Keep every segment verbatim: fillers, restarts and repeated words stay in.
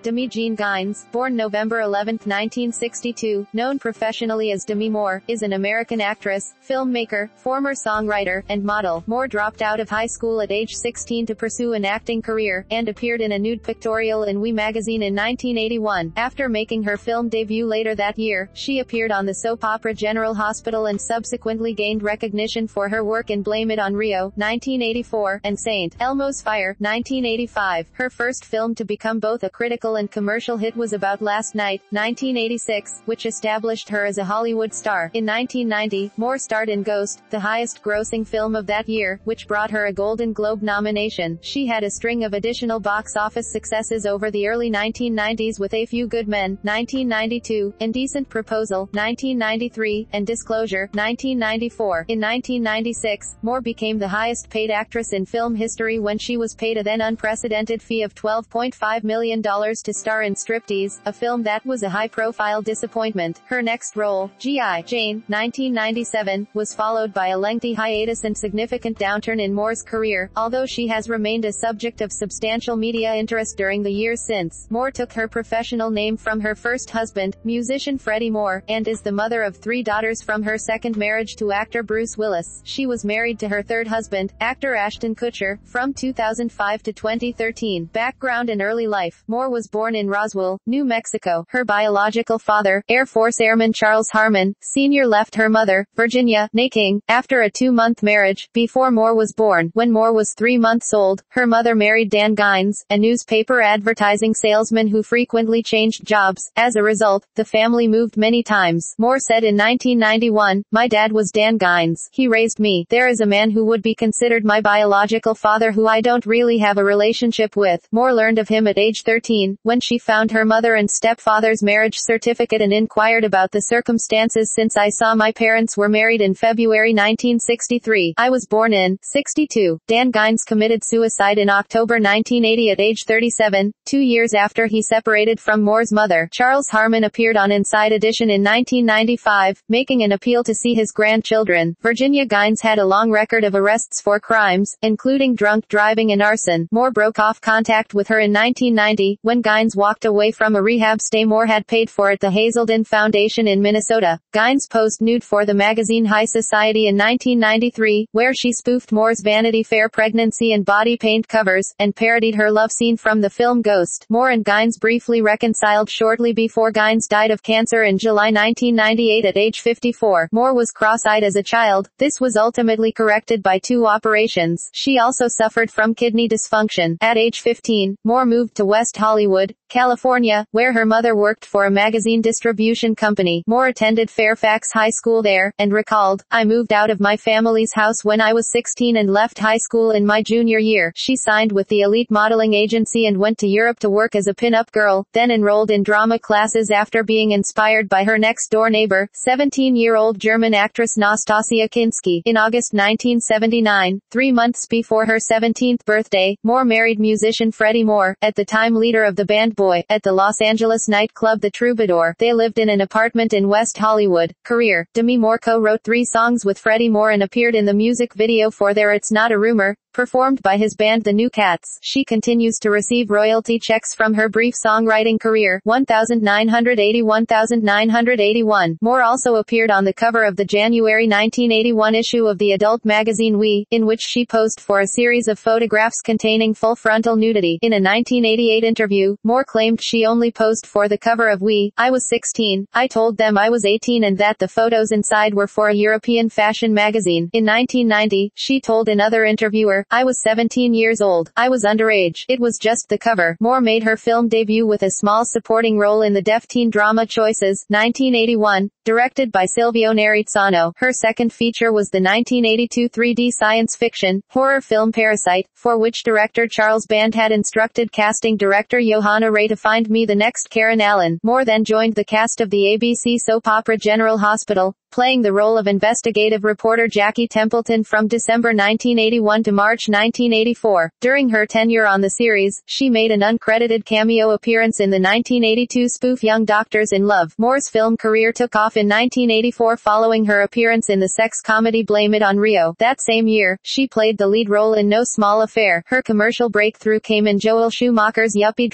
Demi Jean Gines, born November eleventh nineteen sixty-two, known professionally as Demi Moore, is an American actress, filmmaker, former songwriter, and model. Moore dropped out of high school at age sixteen to pursue an acting career, and appeared in a nude pictorial in Oui magazine in nineteen eighty-one. After making her film debut later that year, she appeared on the soap opera General Hospital and subsequently gained recognition for her work in Blame It on Rio, nineteen eighty-four, and Saint Elmo's Fire, nineteen eighty-five. Her first film to become both a critical and commercial hit was About Last Night, nineteen eighty-six, which established her as a Hollywood star. In nineteen ninety, Moore starred in Ghost, the highest-grossing film of that year, which brought her a Golden Globe nomination. She had a string of additional box office successes over the early nineteen nineties with A Few Good Men, nineteen ninety-two, Indecent Proposal, nineteen ninety-three, and Disclosure, nineteen ninety-four. In nineteen ninety-six, Moore became the highest-paid actress in film history when she was paid a then unprecedented fee of twelve point five million dollars to star in Striptease, a film that was a high-profile disappointment. Her next role, G I Jane, nineteen ninety-seven, was followed by a lengthy hiatus and significant downturn in Moore's career, although she has remained a subject of substantial media interest during the years since. Moore took her professional name from her first husband, musician Freddie Moore, and is the mother of three daughters from her second marriage to actor Bruce Willis. She was married to her third husband, actor Ashton Kutcher, from two thousand five to twenty thirteen. Background and early life. Moore was born in Roswell, New Mexico. Her biological father, Air Force Airman Charles Harmon, Senior left her mother, Virginia née King, after a two-month marriage, before Moore was born. When Moore was three months old, her mother married Dan Gines, a newspaper advertising salesman who frequently changed jobs. As a result, the family moved many times. Moore said in nineteen ninety-one, "My dad was Dan Gines. He raised me. There is a man who would be considered my biological father who I don't really have a relationship with." Moore learned of him at age thirteen, when she found her mother and stepfather's marriage certificate and inquired about the circumstances. "Since I saw my parents were married in February nineteen sixty-three, I was born in sixty-two. Dan Gines committed suicide in October nineteen eighty at age thirty-seven, two years after he separated from Moore's mother. Charles Harmon appeared on Inside Edition in nineteen ninety-five, making an appeal to see his grandchildren. Virginia Gines had a long record of arrests for crimes, including drunk driving and arson. Moore broke off contact with her in nineteen ninety, when Gines walked away from a rehab stay Moore had paid for at the Hazelden Foundation in Minnesota. Gines posed nude for the magazine High Society in nineteen ninety-three, where she spoofed Moore's Vanity Fair pregnancy and body paint covers, and parodied her love scene from the film Ghost. Moore and Gines briefly reconciled shortly before Gines died of cancer in July nineteen ninety-eight at age fifty-four. Moore was cross-eyed as a child. This was ultimately corrected by two operations. She also suffered from kidney dysfunction. At age fifteen, Moore moved to West Hollywood, California, where her mother worked for a magazine distribution company. Moore attended Fairfax High School there, and recalled, "I moved out of my family's house when I was sixteen and left high school in my junior year." She signed with the Elite Modeling Agency and went to Europe to work as a pin-up girl, then enrolled in drama classes after being inspired by her next-door neighbor, seventeen-year-old German actress Nastasia Kinski. In August nineteen seventy-nine, three months before her seventeenth birthday, Moore married musician Freddie Moore, at the time leader of the band Boy, at the Los Angeles nightclub The Troubadour. They lived in an apartment in West Hollywood. Career. Demi Moore co-wrote three songs with Freddie Moore and appeared in the music video for their It's Not a Rumor, performed by his band The New Cats. She continues to receive royalty checks from her brief songwriting career. one thousand nine hundred eighty to one thousand nine hundred eighty-one. Moore also appeared on the cover of the January nineteen eighty-one issue of the adult magazine Oui, in which she posed for a series of photographs containing full frontal nudity. In a nineteen eighty-eight interview, Moore claimed she only posed for the cover of Oui. "I was sixteen. I told them I was eighteen and that the photos inside were for a European fashion magazine." In nineteen ninety, she told another interviewer, "I was seventeen years old. I was underage. It was just the cover." Moore made her film debut with a small supporting role in the deaf teen drama Choices, nineteen eighty-one, directed by Silvio Narizzano. Her second feature was the nineteen eighty-two three D science fiction, horror film Parasite, for which director Charles Band had instructed casting director Johanna Ray to find me the next Karen Allen. Moore then joined the cast of the A B C soap opera General Hospital, playing the role of investigative reporter Jackie Templeton from December nineteen eighty-one to March nineteen eighty-four. During her tenure on the series, she made an uncredited cameo appearance in the nineteen eighty-two spoof Young Doctors in Love. Moore's film career took off in nineteen eighty-four following her appearance in the sex comedy Blame It on Rio. That same year, she played the lead role in No Small Affair. Her commercial breakthrough came in Joel Schumacher's yuppie drama Street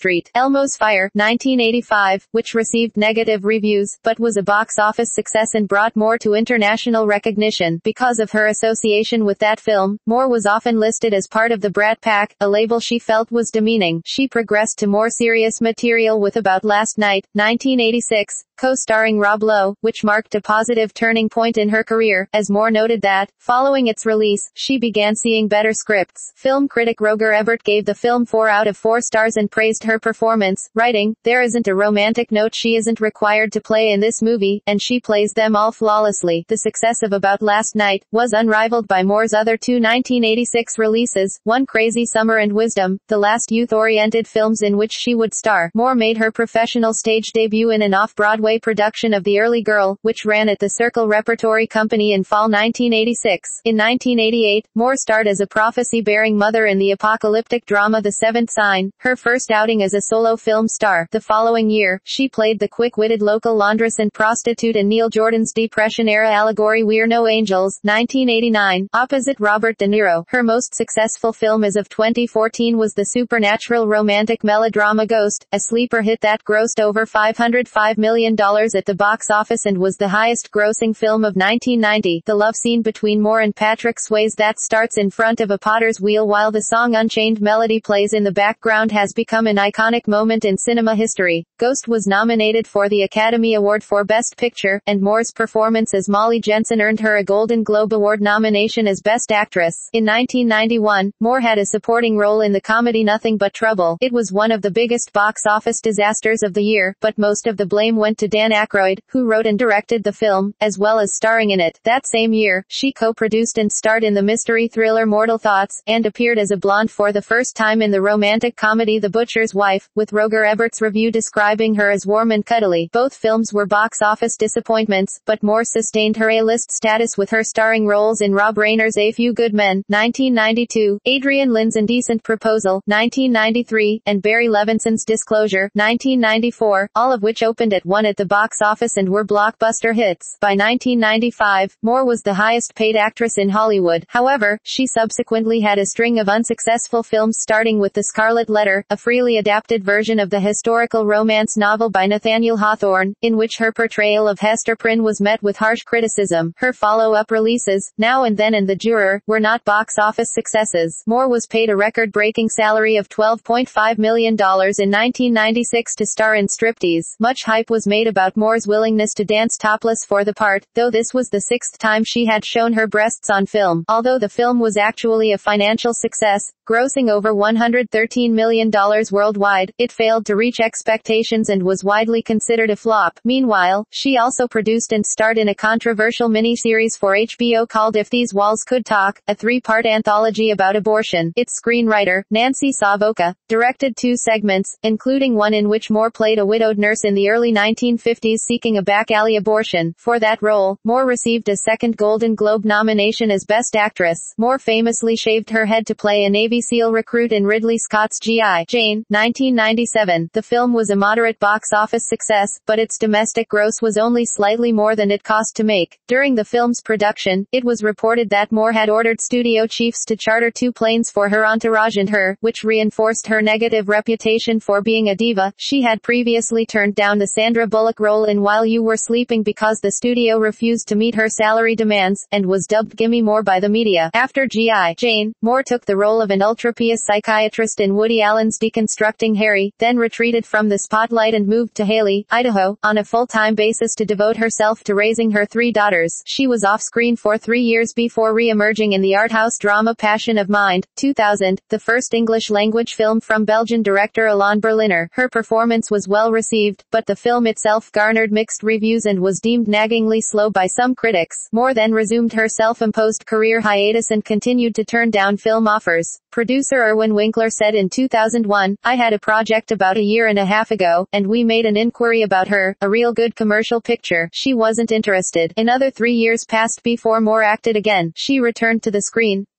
Street, Elmo's Fire, nineteen eighty-five, which received negative reviews, but was a box office success and brought Moore to international recognition. Because of her association with that film, Moore was often listed as part of the Brat Pack, a label she felt was demeaning. She progressed to more serious material with About Last Night, nineteen eighty-six, co-starring Rob Lowe, which marked a positive turning point in her career, as Moore noted that, following its release, she began seeing better scripts. Film critic Roger Ebert gave the film four out of four stars and praised her performance, writing, "There isn't a romantic note she isn't required to play in this movie, and she plays them all flawlessly." The success of About Last Night was unrivaled by Moore's other two nineteen eighty-six releases, One Crazy Summer and Wisdom, the last youth-oriented films in which she would star. Moore made her professional stage debut in an off-Broadway production of The Early Girl, which ran at the Circle Repertory Company in fall nineteen eighty-six. In nineteen eighty-eight, Moore starred as a prophecy-bearing mother in the apocalyptic drama The Seventh Sign, her first outing as a solo film star. The following year, she played the quick-witted local laundress and prostitute in Neil Jordan's Depression-era allegory We're No Angels, nineteen eighty-nine, opposite Robert De Niro. Her most successful film as of twenty fourteen was the supernatural romantic melodrama Ghost, a sleeper hit that grossed over five hundred five million dollars at the box office and was the highest-grossing film of nineteen ninety. The love scene between Moore and Patrick Swayze that starts in front of a potter's wheel while the song Unchained Melody plays in the background has become an iconic moment in cinema history. Ghost was nominated for the Academy Award for Best Picture, and Moore's performance as Molly Jensen earned her a Golden Globe Award nomination as Best Actress. In nineteen ninety-one, Moore had a supporting role in the comedy Nothing But Trouble. It was one of the biggest box office disasters of the year, but most of the blame went to Dan Aykroyd, who wrote and directed the film, as well as starring in it. That same year, she co-produced and starred in the mystery thriller Mortal Thoughts, and appeared as a blonde for the first time in the romantic comedy The Butcher's Wife, with Roger Ebert's review describing her as warm and cuddly. Both films were box office disappointments, but Moore sustained her A-list status with her starring roles in Rob Reiner's A Few Good Men, nineteen ninety-two, Adrian Lynn's Indecent Proposal, nineteen ninety-three, and Barry Levinson's Disclosure, nineteen ninety-four, all of which opened at one at the box office and were blockbuster hits. By nineteen ninety-five, Moore was the highest-paid actress in Hollywood. However, she subsequently had a string of unsuccessful films starting with The Scarlet Letter, a freely adapted version of the historical romance novel by Nathaniel Hawthorne, in which her portrayal of Hester Prynne was met with harsh criticism. Her follow-up releases, Now and Then and The Juror, were not box office successes. Moore was paid a record-breaking salary of twelve point five million dollars in nineteen ninety-six to star in Striptease. Much hype was made about Moore's willingness to dance topless for the part, though this was the sixth time she had shown her breasts on film. Although the film was actually a financial success, grossing over one hundred thirteen million dollars worldwide, it failed to reach expectations and was widely considered a flop. Meanwhile, she also produced and starred in a controversial miniseries for H B O called If These Walls Could Talk, a three-part anthology about abortion. Its screenwriter, Nancy Savoca, directed two segments, including one in which Moore played a widowed nurse in the early nineteen fifties seeking a back-alley abortion. For that role, Moore received a second Golden Globe nomination as Best Actress. Moore famously shaved her head to play a Navy SEAL recruit in Ridley Scott's G I Jane, nineteen ninety-seven. The film was a moderate box office success, but its domestic gross was only slightly more than it cost to make. During the film's production, it was reported that Moore had ordered studio chiefs to charter two planes for her entourage and her, which reinforced her negative reputation for being a diva. She had previously turned down the Sandra Bullock role in While You Were Sleeping because the studio refused to meet her salary demands, and was dubbed Gimme More by the media. After G I Jane, Moore took the role of an ultra-pious psychiatrist in Woody Allen's Deconstructing Harry, then retreated from the spotlight and moved to Haley, Idaho, on a full-time basis to devote herself to raising her three daughters. She was off-screen for three years before re-emerging in the art house drama Passion of Mind, two thousand, the first English-language film from Belgian director Alain Berliner. Her performance was well received, but the film itself garnered mixed reviews and was deemed naggingly slow by some critics. Moore then resumed her self-imposed career hiatus and continued to turn down film offers. Producer Irwin Winkler said in two thousand one, "I had a project about a year and a half ago, and we made an inquiry about her, a real good commercial picture. She wasn't interested." Another three years passed before Moore acted again. She returned to the screen,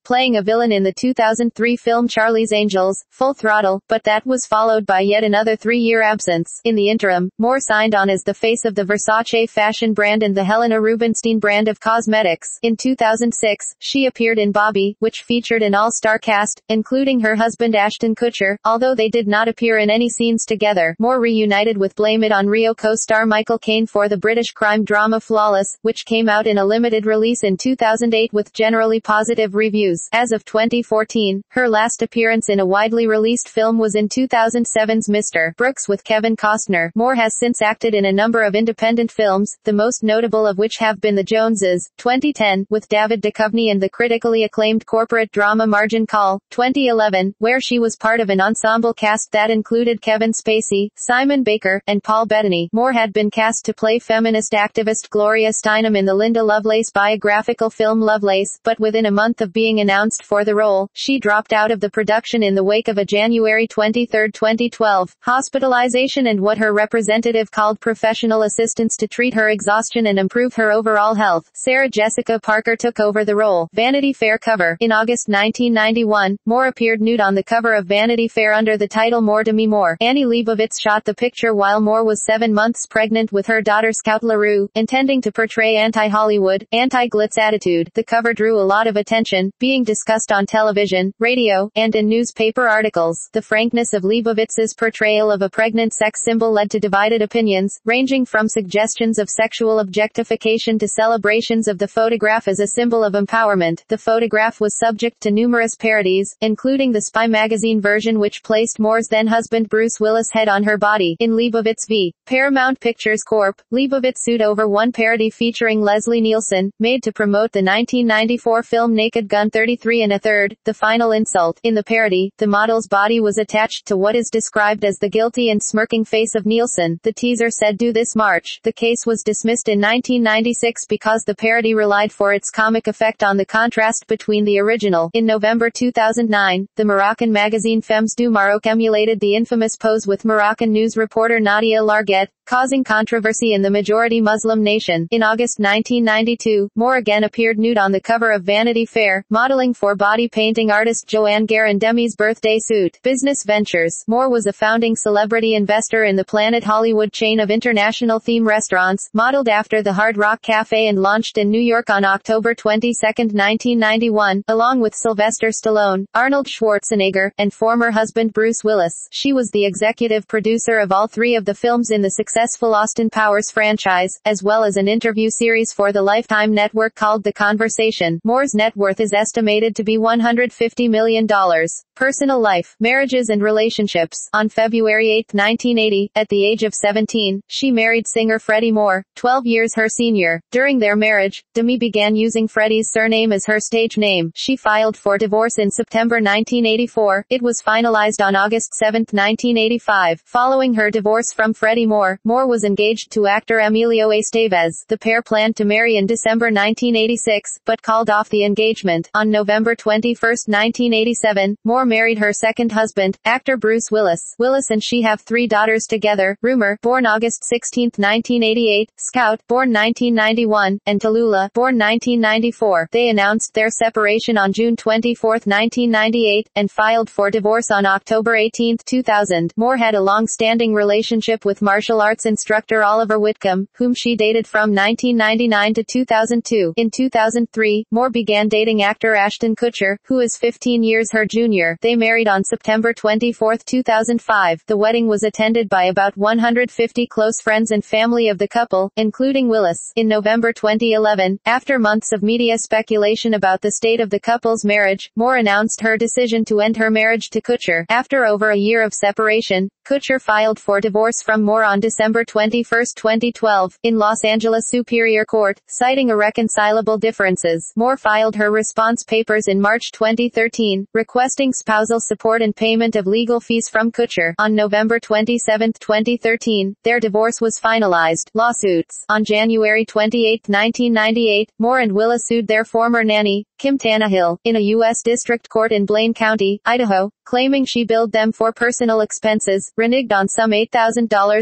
playing a villain in the two thousand three film Charlie's Angels, Full Throttle, but that was followed by yet another three-year absence. In the interim, Moore signed on as the face of the Versace fashion brand and the Helena Rubinstein brand of cosmetics. In two thousand six, she appeared in Bobby, which featured an all-star cast, including her husband Ashton Kutcher, although they did not appear in any scenes together. Moore reunited with Blame It on Rio co-star Michael Caine for the British crime drama Flawless, which came out in a limited release in two thousand eight with generally positive reviews. As of twenty fourteen, her last appearance in a widely released film was in two thousand seven's Mister Brooks with Kevin Costner. Moore has since acted in a number of independent films, the most notable of which have been The Joneses, twenty ten, with David Duchovny, and the critically acclaimed corporate drama Margin Call, twenty eleven, where she was part of an ensemble cast that included Kevin Spacey, Simon Baker, and Paul Bettany. Moore had been cast to play feminist activist Gloria Steinem in the Linda Lovelace biographical film Lovelace, but within a month of being announced for the role, she dropped out of the production in the wake of a January twenty-third, twenty twelve, hospitalization and what her representative called professional assistance to treat her exhaustion and improve her overall health. Sarah Jessica Parker took over the role. Vanity Fair cover. In August nineteen ninety-one, Moore appeared nude on the cover of Vanity Fair under the title More Demi Moore. Annie Leibovitz shot the picture while Moore was seven months pregnant with her daughter Scout LaRue, intending to portray anti-Hollywood, anti-glitz attitude. The cover drew a lot of attention, being discussed on television, radio, and in newspaper articles. The frankness of Leibovitz's portrayal of a pregnant sex symbol led to divided opinions, ranging from suggestions of sexual objectification to celebrations of the photograph as a symbol of empowerment. The photograph was subject to numerous parodies, including the Spy magazine version which placed Moore's then-husband Bruce Willis' head on her body. In Leibovitz v. Paramount Pictures Corporation, Leibovitz sued over one parody featuring Leslie Nielsen, made to promote the nineteen ninety-four film Naked Gun thirty-three and a third, The Final Insult. In the parody, the model's body was attached to what is described as the guilty and smirking face of Nielsen. The teaser said "Do this March." The case was dismissed in nineteen ninety-six because the parody relied for its comic effect on the contrast between the original. In November two thousand nine, the Moroccan magazine Femmes du Maroc emulated the infamous pose with Moroccan news reporter Nadia Larguet, causing controversy in the majority Muslim nation. In August nineteen ninety-two, Moore again appeared nude on the cover of Vanity Fair, modeling for body painting artist Joanne Garandemi's birthday suit. Business ventures. Moore was a founding celebrity investor in the Planet Hollywood chain of international theme restaurants, modeled after the Hard Rock Cafe and launched in New York on October twenty-second, nineteen ninety-one, along with Sylvester Stallone, Arnold Schwarzenegger, and former husband Bruce Willis. She was the executive producer of all three of the films in the successful Austin Powers franchise, as well as an interview series for the Lifetime network called The Conversation. Moore's net worth is estimated to be one hundred fifty million dollars. Personal life, marriages and relationships. On February eighth, nineteen eighty, at the age of seventeen, she married singer Freddie Moore, twelve years her senior. During their marriage, Demi began using Freddie's surname as her stage name. She filed for divorce in September nineteen eighty-four. It was finalized on August seventh, nineteen eighty-five. Following her divorce from Freddie Moore, Moore was engaged to actor Emilio Estevez. The pair planned to marry in December nineteen eighty-six, but called off the engagement. On November twenty-first, nineteen eighty-seven, Moore married her second husband, actor Bruce Willis. Willis and she have three daughters together: Rumor, born August sixteenth, nineteen eighty-eight, Scout, born nineteen ninety-one, and Tallulah, born nineteen ninety-four. They announced their separation on June twenty-fourth, nineteen ninety-eight, and filed for divorce on October eighteenth, two thousand. Moore had a long-standing relationship with martial arts instructor Oliver Whitcomb, whom she dated from nineteen ninety-nine to two thousand two. In two thousand three, Moore began dating actor Ashton Kutcher, who is fifteen years her junior. They married on September twenty-fourth, two thousand five. The wedding was attended by about one hundred fifty close friends and family of the couple, including Willis. In November twenty eleven, after months of media speculation about the state of the couple's marriage, Moore announced her decision to end her marriage to Kutcher. After over a year of separation, Kutcher filed for divorce from Moore on December twenty-first, twenty twelve, in Los Angeles Superior Court, citing irreconcilable differences. Moore filed her response papers in March twenty thirteen, requesting spousal support and payment of legal fees from Kutcher. On November twenty-seventh, twenty thirteen, their divorce was finalized. Lawsuits. On January twenty-eighth, nineteen ninety-eight, Moore and Willis sued their former nanny, Kim Tannehill, in a U S district court in Blaine County, Idaho, claiming she billed them for personal expenses, reneged on some eight thousand dollars worth of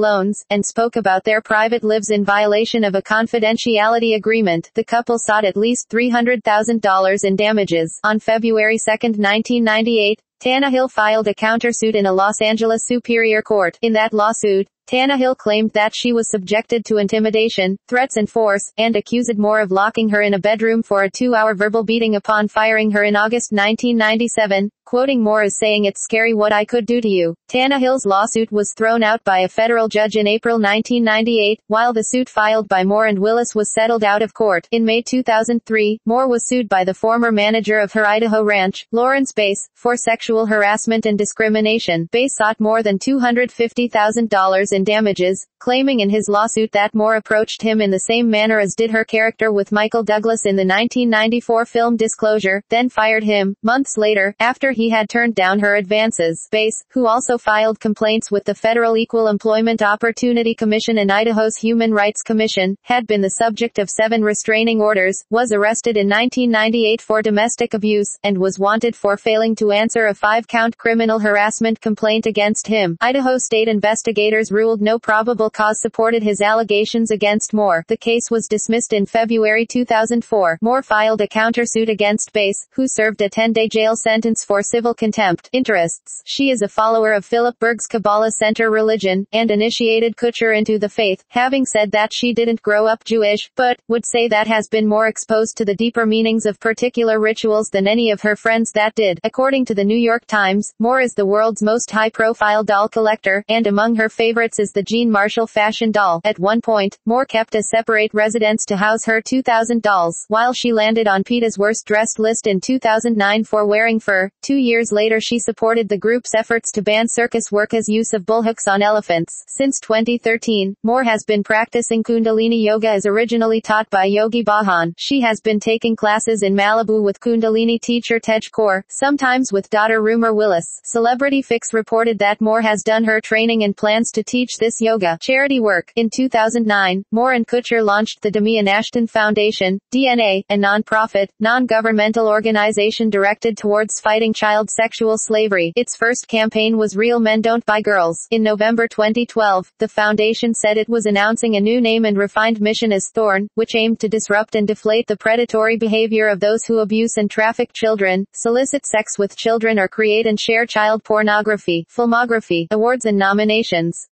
loans, and spoke about their private lives in violation of a confidentiality agreement. The couple sought at least three hundred thousand dollars in damages. On February second, nineteen ninety-eight, Tannehill filed a countersuit in a Los Angeles Superior Court. In that lawsuit, Tannehill claimed that she was subjected to intimidation, threats and force, and accused Moore of locking her in a bedroom for a two-hour verbal beating upon firing her in August nineteen ninety-seven, quoting Moore as saying, "It's scary what I could do to you." Tannehill's lawsuit was thrown out by a federal judge in April nineteen ninety-eight, while the suit filed by Moore and Willis was settled out of court. In May two thousand three, Moore was sued by the former manager of her Idaho ranch, Lawrence Bass, for sexual harassment and discrimination. Bass sought more than two hundred fifty thousand dollars in damages, claiming in his lawsuit that Moore approached him in the same manner as did her character with Michael Douglas in the nineteen ninety-four film Disclosure, then fired him, months later, after he had turned down her advances. Bass, who also filed complaints with the Federal Equal Employment Opportunity Commission and Idaho's Human Rights Commission, had been the subject of seven restraining orders, was arrested in nineteen ninety-eight for domestic abuse, and was wanted for failing to answer a five-count criminal harassment complaint against him. Idaho state investigators ruled no probable cause supported his allegations against Moore. The case was dismissed in February two thousand four. Moore filed a countersuit against Bass, who served a ten-day jail sentence for civil contempt. Interests. She is a follower of Philip Berg's Kabbalah Center religion, and initiated Kutcher into the faith, having said that she didn't grow up Jewish, but would say that has been more exposed to the deeper meanings of particular rituals than any of her friends that did. According to the New York Times, Moore is the world's most high-profile doll collector, and among her favorites is the Jean Marshall fashion doll. At one point, Moore kept a separate residence to house her two thousand dolls. While she landed on PETA's worst-dressed list in two thousand nine for wearing fur, two years later she supported the group's efforts to ban circus workers' use of bullhooks on elephants. Since twenty thirteen, Moore has been practicing Kundalini Yoga as originally taught by Yogi Bhajan. She has been taking classes in Malibu with Kundalini teacher Tej Kaur, sometimes with daughter Rumor Willis. Celebrity Fix reported that Moore has done her training and plans to teach this yoga charity work. In two thousand nine, Moore and Kutcher launched the Demi and Ashton Foundation, D N A, a non-profit, non-governmental organization directed towards fighting child sexual slavery. Its first campaign was Real Men Don't Buy Girls. In November twenty twelve, the foundation said it was announcing a new name and refined mission as Thorn, which aimed to disrupt and deflate the predatory behavior of those who abuse and traffic children, solicit sex with children or create and share child pornography. Filmography, awards and nominations.